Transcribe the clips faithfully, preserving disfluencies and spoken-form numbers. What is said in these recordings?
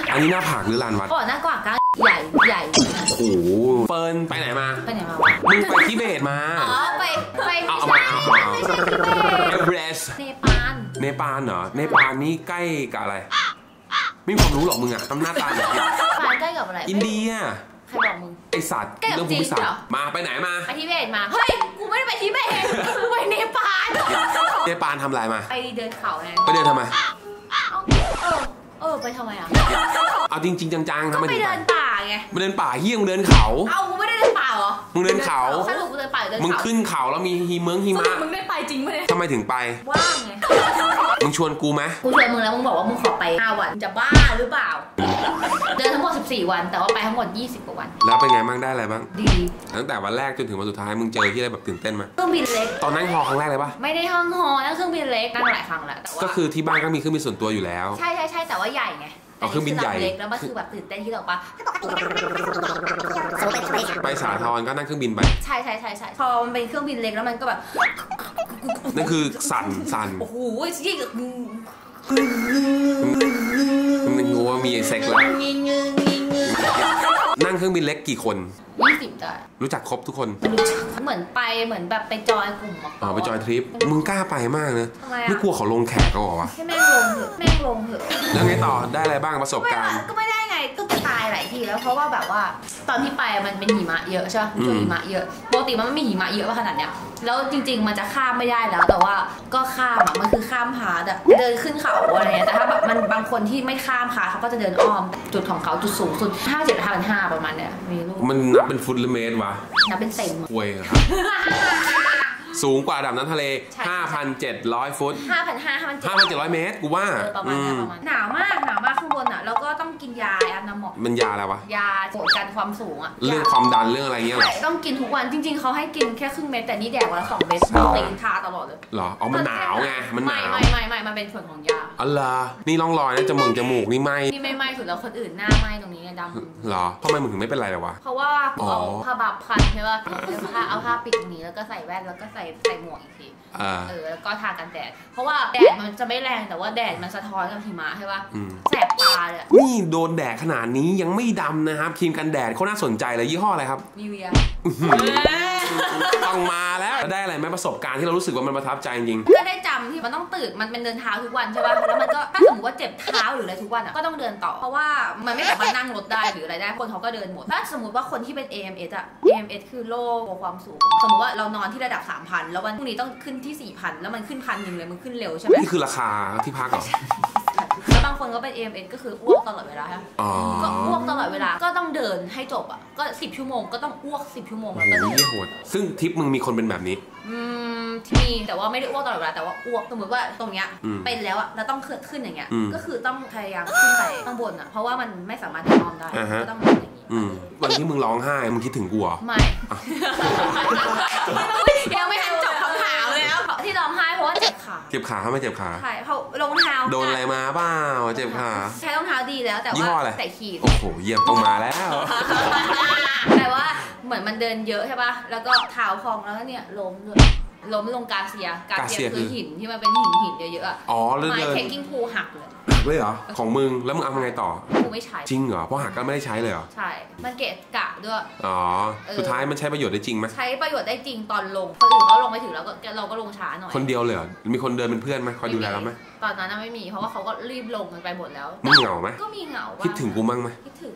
อันนี้หน้าผากหรือลานวัดก่อนหน้ากว่าก้าใหญ่ใหญ่โอ้โหเฟิร์นไปไหนมาไปไหนมามึงไปทิเบตมาอ๋อไปไปเอาเอามาเอาเอาเอเวอเรสต์เนปาลเนปาลเหรอเนปาลนี่ใกล้กับอะไรไม่มีความรู้หรอกมึงอะทำหน้าตาแบบนี้ใกล้กับอะไรอินเดียใครบอกมึงไอสัตว์เรื่องภูมิศาสตร์มาไปไหนมาไปทิเบตมาเฮ้ยกูไม่ได้ไปทิเบตกูไปเนปาลเนปาลทำอะไรมาไปเดินเขาไงไปเดินทำไมเออเออไปทำไมอ่ะเอาจริงๆจังๆทำไมถึงไปเดินป่าไงไปเดินป่าเฮี้ยงเดินเขาเอากูไม่ได้เดินป่าเหรอมึงเดินเขาสรุปกูเดินป่าเดินเขามึงขึ้นเขาแล้วมีหิมะหิมะมึงได้ไปจริงไหมทำไมถึงไปว่างไงมึงชวนกูไหมกูชวนมึงแล้วมึงบอกว่ามึงขอไปห้าวันจะบ้าหรือเปล่าเดินทั้งหมดสิบสี่วันแต่ว่าไปทั้งหมดยี่สิบกว่าวันแล้วเป็นไงบ้างได้อะไรบ้างดีตั้งแต่วันแรกจนถึงวันสุดท้ายมึงเจอที่อะไรแบบตื่นเต้นไหมเครื่องบินเล็กตอนนั่งฮอครั้งแรกเลยปะไม่ได้ห้องฮอนั่งเครื่องบินเล็กนั่งหลายครั้งแล้วแต่ว่าก็คือที่บ้านก็มีเครื่องบินส่วนตัวอยู่แล้วใช่ใช่ใช่แต่ว่าใหญ่ไงเอาเครื่องบินใหญ่เล็กแล้วมันคือแบบตื่นเต้นที่เราปะไปสาทรก็นั่งเครื่องบินไปใช่ใช่ใช่ใช่พอมันเป็นเครื่องบินเล็กแล้วมันก็แบบนั่นคือสั่นสั่นโอ้โหยิ่งมึงรู้ว่ามีเซ็กแล้วนั่งเครื่องบินเล็กกี่คนยี่สิบได้รู้จักครบทุกคนเหมือนไปเหมือนแบบไปจอยกลุ่มอ๋อไปจอยทริปมึงกล้าไปมากนะไม่กลัวเขาลงแขกก็หรอวะให้แม่งลงเถอะแม่งลงเถอะแล้วไงต่อได้อะไรบ้างประสบการณ์ก็ไม่ได้ไงก็จะตายหลายทีแล้วเพราะว่าแบบว่าตอนที่ไปมันเป็นหิมะเยอะใช่ไหมช่วงหิมะเยอะปกติมันไม่มีหิมะเยอะขนาดเนี้ยแล้วจริงๆมันจะข้ามไม่ได้แล้วแต่ว่าก็ข้ามอ่ะมันคือข้ามพาร์ทอ่ะเดินขึ้นเขาอะไรเงี้ยแต่ถ้าแบบมันบางคนที่ไม่ข้ามพาร์ทเขาก็จะเดินอ้อมจุดของเขาจุดสูงสุดห้าเจ็ดห้าพันห้าประมาณเนี้ยมีลูกมันนับเป็นฟุตหรือเมตรวะนับเป็นเซนเว้ยครับสูงกว่าระดับน้ำทะเล ห้าพันเจ็ดร้อย ฟุตห้าพันห้าร้อย ห้าพันเจ็ดร้อยเมตรกูว่าประมาณนี้ประมาณหนาวมากหนาวมากข้างบนอ่ะแล้วก็ต้องกินยาอันน้ำหมอกมันยาอะไรวะยาโกดกันความสูงอ่ะเรื่องความดันเรื่องอะไรเงี้ยหรอต้องกินทุกวันจริงๆเขาให้กินแค่ครึ่งเม็ดแต่นี่แดกวันละสองเม็ดตีนทาตลอดเลยหรออ๋อมันหนาวไงมันหนาวไม่ไม่ไม่มันเป็นส่วนของยาอ๋อเหรอนี่ร่องรอยนะจมูกจมูกนี่ไหมนี่ไม่ไหมสุดแล้วคนอื่นหน้าไหมตรงนี้ดำหรอทำไมมึงถึงไม่เป็นไรหรอวะเพราะว่าเอาผ้าบับพันใช่ป่ะผ้าเอาผ้าปิดตรงนี้แล้วก็ใส่แว่นแล้วก็ใส่ใส่หมวกอีกทีเออแล้วก็ทากันแดดเพราะว่าแดดมันจะไม่แรงแต่ว่าแดดมันสะท้อนกับหิมะใช่ป่ะแสบตาเลยนี่โดนแดดขนาดนี้ยังไม่ดำนะครับครีมกันแดดเขาน่าสนใจเลยยี่ห้ออะไรครับนิเวียต้องมาแล้วได้อะไรไหมประสบการณ์ที่เรารู้สึกว่ามันประทับใจจริงก็ได้จำที่มันต้องตื่นมันเป็นเดินเท้าทุกวันใช่ป่ะแล้วมันก็ถ้าสมมติว่าเจ็บเท้าหรืออะไรทุกวันอ่ะก็ต้องเดินต่อเพราะว่ามันไม่สามารถนั่งรถได้หรืออะไรได้คนเขาก็เดินหมดถ้าสมมติว่าคนที่เป็น เอ เอ็ม เอส อ่ะ เอ เอ็ม เอส คือโรคความสูงสมมติว่าเรานอนที่ระดับ สามพัน แล้ววันพรุ่งนี้ต้องขึ้นที่ สี่พัน แล้วมันขึ้นพันหนึ่งเลยมันขึ้นเร็วใช่ไหมนี่คือราคาที่พักเหรอแล้วบางคนก็เป็น เอ เอ็ม เอส ก็คืออ้วกตลอดเวลาฮะก็อ้วกตลอดเวลาก็ต้องเดินให้จบอ่ะก็สิบชั่วโมงก็ต้องอ้วกสิบชั่วโมงแล้วก็เดินโหดซึ่งทริปมึงมีคนเป็นแบบนี้อืมมีแต่ว่าไม่ได้อ้วกตลอดเวลาแต่ว่าอ้วกสมมติว่าตรงเนี้ยเป็นแล้วอ่ะแล้วต้องขึ้นอย่างเงี้ยก็คือต้องพยายามขึ้นไปข้างบนอ่ะเพราะว่ามันไม่สามารถเดินอ้อมได้ก็ต้องอย่างนี้วันที่มึงร้องไห้มึงคิดถึงกูเหรอไม่ยังไม่ทันจบคำถามเลยแล้วที่ร้องไห้เพราะว่าเจ็บขาเจ็บขาทำไมเจ็บขาใช่เพราะรองเท้าโดนอะไรมาเปล่าเจ็บขาใช้รองเท้าดีแล้วแต่ว่าใส่ขีดโอ้โหเยี่ยมต้องมาแล้วแต่ว่าเหมือนมันเดินเยอะใช่ป่ะแล้วก็เท้าพองแล้วเนี่ยล้มด้วยล้มลงกาเซียกาเซียคือหินที่มันเป็นหินหินเยอะๆอ๋อไม้เทคกิ้งพูหักเลยหักเลยเหรอของมึงแล้วมึงเอาไงต่อกูไม่ใช้จริงเหรอเพราะหักก็ไม่ได้ใช้เลยเหรอใช่มันเกะกะด้วยอ๋อสุดท้ายมันใช้ประโยชน์ได้จริงไหมใช้ประโยชน์ได้จริงตอนลงคนอื่นเขาลงไปถึงแล้วก็เราก็ลงช้าหน่อยคนเดียวเลยเหรอมีคนเดินเป็นเพื่อนไหมคอยดูแลเราไหมตอนนั้นไม่มีเพราะว่าเขาก็รีบลงกันไปหมดแล้วมึงเหงาไหมก็มีเหงาคิดถึงกูมั้งไหมคิดถึง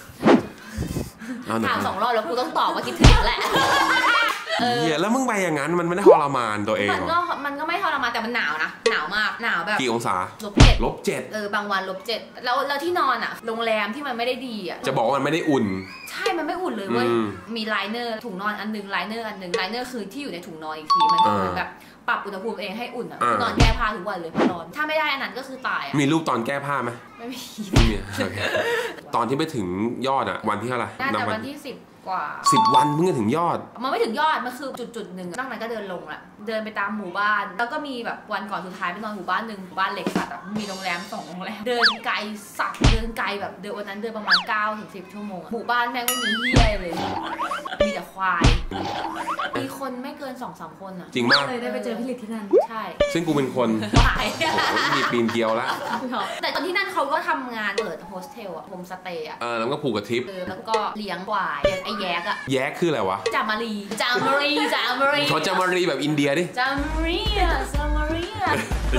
ถามสองรอบแล้วกูต้องตอบว่าคิดถึงแหละเออแล้วมึงไปอย่างนั้นมันไม่ได้ทรมานตัวเองมันก็มันก็ไม่ทรมานแต่มันหนาวนะหนาวมากหนาวแบบกี่องศาลบเจ็ดลบเจ็ดเออบางวันลบเจ็ดแล้วแล้วที่นอนอ่ะโรงแรมที่มันไม่ได้ดีอ่ะจะบอกว่ามันไม่ได้อุ่นใช่มันไม่อุ่นเลยเว้ยมีไลเนอร์ถุงนอนอันนึงไลเนอร์อันนึงไลเนอร์คือที่อยู่ในถุงนอนอีกทีมันเหมือนแบบปรับอุณหภูมิเองให้อุ่นอ่ะนอนแก้ผ้าทุกวันเลยพอนอนถ้าไม่ได้อันนั้นก็คือตายอ่ะมีรูปตอนแก้ผ้าไหมไม่มีไม่มีตอนที่ไปถึงยอดอ่ะวันที่เท่าไหร่น่าจะวันที่สิบกว่าสิบวันเพิ่งจะถึงยอดมันไม่ถึงยอดมันคือจุดจุดหนึ่งนอกนั้นก็เดินลงละเดินไปตามหมู่บ้านแล้วก็มีแบบวันก่อนสุดท้ายไปนอนหมู่บ้านหนึ่งหมู่บ้านเล็กสัตว์มีโรงแรมสองโรงแรมเดินไกลสัตว์เดินไกลแบบเดินวันนั้นเดินประมาณเก้าถึงสิบชั่วโมงหมู่บ้านแม่งไม่มีเหี้ยเลยมีแต่ควายมีคนไม่เกิน สองสาม คนอ่ะจริงมากเลยได้ไปเจอพี่ลิศที่นั่นใช่ซึ่งกูเป็นคนควายมีปีนเกลียวแล้วแต่ตอนที่นั่นเขาก็ทำงานเปิดโฮสเทลอะโฮมสเตย์อะเออแล้วก็ผูกกับทิปแล้วก็เลี้ยงควายเลี้ยงไอ้แยกอะแยกคืออะไรวะจามารีจามารีจามารีเขาจามารีแบบอินเดียดิจามารีอะจามารีอะ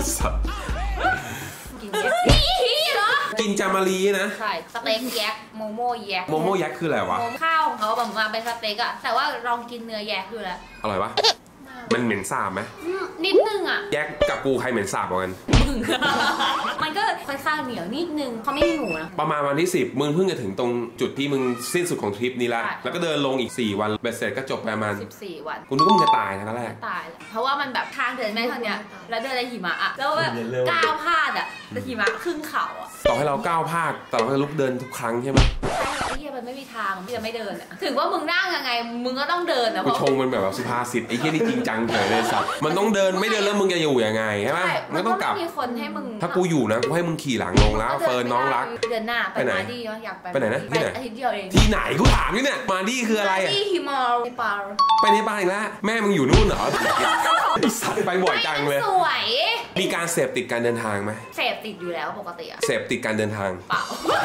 กินแยกเหรอกินจามารีนะใช่สเต็กแยกโมโม่แยกโมโม่แยกคืออะไรวะข้าวของเขาแบบมาเป็นสเต็กอะแต่ว่าลองกินเนื้อแยกดูแล้วอร่อยปะมันเหม็นสาบไหมนิดนึงอ่ะแยกกับกูใครเหม็นสาบกว่ากันมึงมันก็ค่อยข้างเหนียวนิดนึงเขาไม่มีหมูนะประมาณวันที่สิบมึงเพิ่งจะถึงตรงจุดที่มึงสิ้นสุดของทริปนี้ละแล้วก็เดินลงอีกสี่วันเบ็ดเสร็จก็จบประมาณสิบสี่วันกูนึกว่ามึงจะตายนะตอนแรกตายแหละเพราะว่ามันแบบทางเดินแม่เท่านี้แล้วเดินในหิมะอ่ะแล้วแบบก้าวพลาดอ่ะแต่หิมะครึ่งเข่าอ่ะต่อให้เราก้าวพลาดแต่เราก็ลุกเดินทุกครั้งใช่ไหมไอ้เหี้ยมันไม่มีทางที่จะไม่เดินอ่ะถึงว่ามึงนั่งยังไงมึงก็ต้องเดินนะกูชงมันแบบสุภาษิตไอ้เหี้ยนี่จริงจังเลยสัตว์มันต้องเดินไม่เดินแล้วมึงจะอยู่ยังไงใช่ไหมมันต้องกลับมีคนให้มึงถ้ากูอยู่นะกูให้มึงขี่หลังลงแล้วเฟิร์นน้องรักเดือนหน้าไปมาดีอยากไปไปไหนนะที่ไหนอาทิตย์เดียวเองที่ไหนกูถามนี่เนี่ยมาดีคืออะไรที่ฮิมาลในป่าไปในป่าอีกแล้วแม่มึงอยู่นู่นเหรอสัตว์ไปบ่อยจังเลยสวยมีการเสพติดการเดินทางไหมเสพติดอยู่แล้วปกติอะเสพติดการเดินทางเปล่า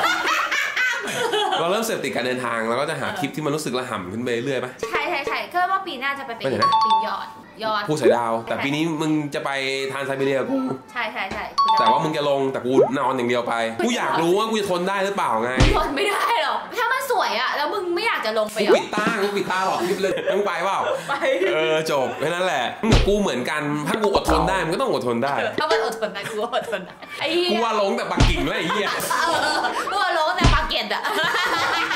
เราเริ่มเสพติดการเดินทางแล้วก็จะหาทริปที่มันรู้สึกระห่ำขึ้นไปเรื่อยๆป่ะใช่ใช่ใช่ก็ว่าปีหน้าจะไปเป็นปียอดยอดภูสายดาวแต่ปีนี้มึงจะไปทานไซบีเรียกูใช่ใช่ใช่แต่ว่ามึงจะลงแต่กูนอนอย่างเดียวไปกูอยากรู้ว่ากูจะทนได้หรือเปล่าไงทนไม่ได้หรอกถ้ามันสวยอะแล้วมึงไม่อยากจะลงไปกูปิดตากูปิดตาหรอกคิดเลยมึงไปเปล่าไปเออจบแค่นั้นแหละมึงกับกูเหมือนกันถ้ากูอดทนได้มึงก็ต้องอดทนได้ถ้ามันอดทนได้กูอดทนได้ไอ้กูว่าลงแต่ปักกิ่งแล้วไอ้เหี้ยกูว่าลงแต่ปากเกร็ดอะ